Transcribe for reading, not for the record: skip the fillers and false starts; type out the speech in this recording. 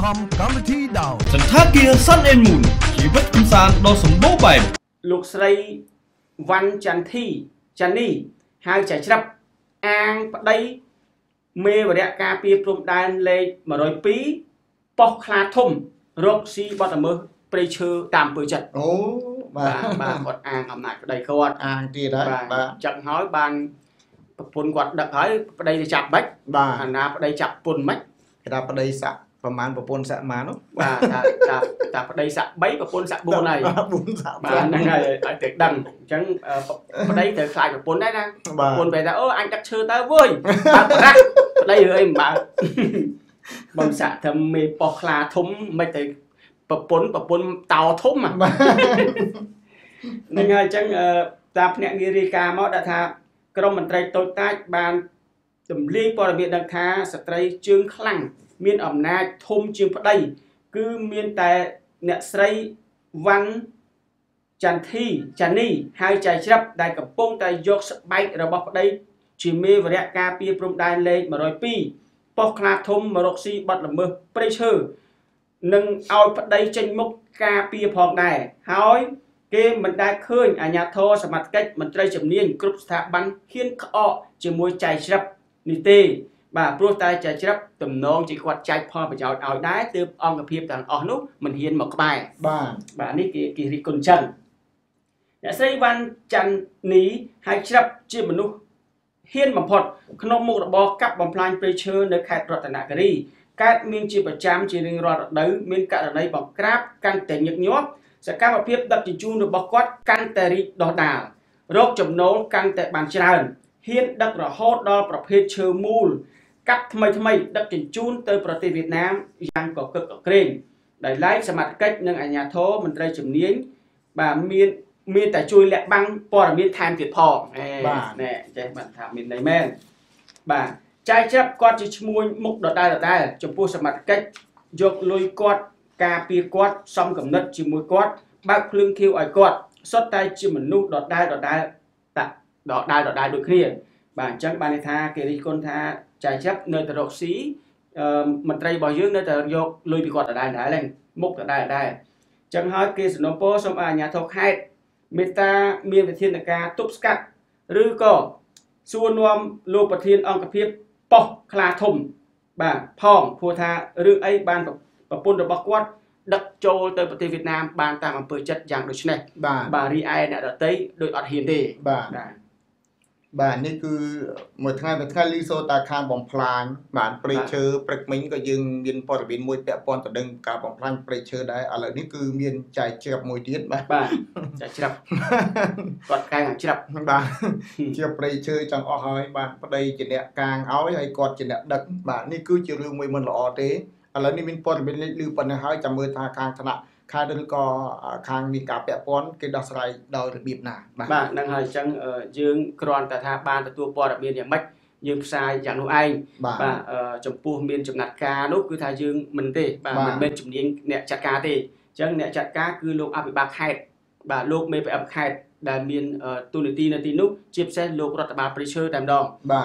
Tom កម្មវិធីដោសន្តាគារ Sun and Moon ជីវិតកំសាន្តដ៏សម្បូរបែបលោកស្រីវ៉ាន់ចាន់នីហៅចៃច្រាប់អាងប្តីមេវរៈការពារព្រំដែនលេខ102ប៉ុស្តិ៍ខ្លាធំរកស៊ីបទល្មើសព្រៃឈើតាមអំពើចិត្តអូបាទគាត់អាងអំណាចប្តីគាត់អាងទៀតហើយបាទចឹងហើយបានប្រពន្ធគាត់ដឹកហើយប្តីទៅចាប់បាច់បាទអាណាប្តីចាប់ពុនមិនគេថាប្តីសាក់ប្រហែលប្រពន្ធសាក់ម៉ាននោះបាទតាប្តីសាក់3ប្រពន្ធសាក់4ហើយ 4សាក់បាទហ្នឹងហើយឲ្យតែដឹងអញ្ចឹងប្តីត្រូវខ្លាចប្រពន្ធដែរណាប្រពន្ធពេលថាអូអញដឹកឈើទៅវើយបើប្រាក់ប្តីរឿយមិនបើបងសាក់ធ្វើមេប៉ោះខ្លាធំមិនទៅប្រពន្ធតោធំហ្នឹងហើយអញ្ចឹងតាមភ្នាក់ងាររាយការណ៍មកដាក់ថាក្រមមន្ត្រីតូចតាចបានទម្លាយព័ត៌មានដឹងថាស្ត្រីជើងខ្លាំងមានអំណាចធំជាងប្តីគឺមានតែអ្នកស្រីវ៉ាន់ចាន់នីហើយចៃច្រាប់ដែលកំពុងតែយកស្បែករបស់ប្តីជាមេវរៈការពារព្រំដែនលេខ102ប៉ុស្តិ៍ខ្លាធំមករកស៊ីបទល្មើសព្រៃឈើនឹងឲ្យប្តីចេញមុខការពារផងដែរហើយគេមិនដែលឃើញអាជ្ញាធរសមត្ថកិច្ចមន្ត្រីជំនាញគ្រប់ស្ថាប័នហ៊ានក្អកជាមួយចៃច្រាប់នេះទេបាទព្រោះតែចៃច្រាប់ទំនងជាគាត់ចែកផលប្រយោជន៍ឲ្យដែរទើបអង្គភាពទាំងអស់នោះមិនហ៊ានមកក្បែរបាទនេះគេរិះគន់ចឹងអ្នកស្រីវ៉ាន់ចាន់នីហើយច្រាប់ជាមនុស្សហ៊ានបំផុតក្នុងមុខរបរកាប់បំផ្លាញព្រៃឈើនៅខេត្តរតនគិរីកើតមានជាប្រចាំជារៀងរាល់រដូវមានករណីបង្ក្រាបកាន់តែញឹកញាប់សកម្មភាពដឹកជញ្ជូនរបស់គាត់កាន់តែរីកដុះដាលរកចំណូលកាន់តែបានច្រើនហ៊ានដឹករហូតដល់ប្រភេទឈើមូលកាប់ថ្មីដឹកជញ្ជូនទៅប្រទេសវៀតណាមយ៉ាងកកឹកកក្រែងដោយឡែកសមត្ថកិច្ចនិងអាជ្ញាធរមន្ត្រីជំនាញបាទមានតែជួយលាក់បាំងព័ត៌មានថែមទៀតផងណែចេះបានថាមានន័យមែនបាទចៃច្រាប់គាត់ជាឈ្មោះមុខដដែលចំពោះសមត្ថកិច្ចយកលុយគាត់ការពារគាត់សំគំនិតជាមួយគាត់បើកភ្លើងខៀវឲ្យគាត់សុទ្ធតែជាមនុស្សដដែលដូចគ្នាបាទអញ្ចឹងបានន័យថាគេរិះគន់ថាចៃច្រាប់នៅតែរកស៊ីមន្ត្រីរបស់យើងនៅតែយកលុយពីគាត់ដដែលហ្នឹងមុខដដែលអញ្ចឹងហើយគេសំណូមពរសូមឲ្យអាជ្ញាធរខេត្តមេត្តាមានវិធានការទប់ស្កាត់ឬក៏សួរនាំលោកប្រធានអង្គភាពប៉ុស្តិ៍ខ្លាធំបាទផងព្រោះថារឿងអីបានប្រពន្ធរបស់គាត់ដឹកចូលទៅប្រទេសវៀតណាមបានតាមអំពើចិត្តយ៉ាងដូចនេះបាទរីឯអ្នកដទៃដូចអត់ហ៊ានទេបាទនេះគឺមួយថ្ងៃលីសូតាខាងបំផ្លាញបាទព្រៃឈើព្រឹកមិញក៏យើងមានព័ត៌មានមួយពាក់ព័ន្ធទៅនឹងការបំផ្លាញព្រៃឈើដែរឥឡូវនេះគឺមានចៃច្រាប់មួយទៀតបាទចៃច្រាប់គាត់កាងច្រាប់បាទជាព្រៃឈើចង់អស់ហើយបាទប្តីជាអ្នកកាងឲ្យហើយគាត់ជាអ្នកដឹកបាទនេះគឺជារឿងមួយមិនល្អទេឥឡូវនេះមានព័ត៌មានលេចឮប៉ុណ្ណេះហើយចាំមើលថាខាងថ្នាក់ខេត្តឬក៏ខាងមានការពាក់ព័ន្ធគេដោះស្រាយដោយរបៀបណាបាទហ្នឹងហើយអញ្ចឹងយើងគ្រាន់តែថាបានទទួលព័ត៌មានយ៉ាងម៉េចយើងផ្សាយយ៉ាងនោះឯងបាទចំពោះមានចំណាត់ការនោះគឺថាយើងមិនទេបាទមិនមែនជំនាញអ្នកចាត់ការទេអញ្ចឹងអ្នកចាត់ការគឺលោកអភិបាលខេត្តបាទលោកមេប្រអប់ខេត្តដែលមានទូនាទីនៅទីនោះជាពិសេសលោករដ្ឋបាលព្រៃឈើតែម្ដង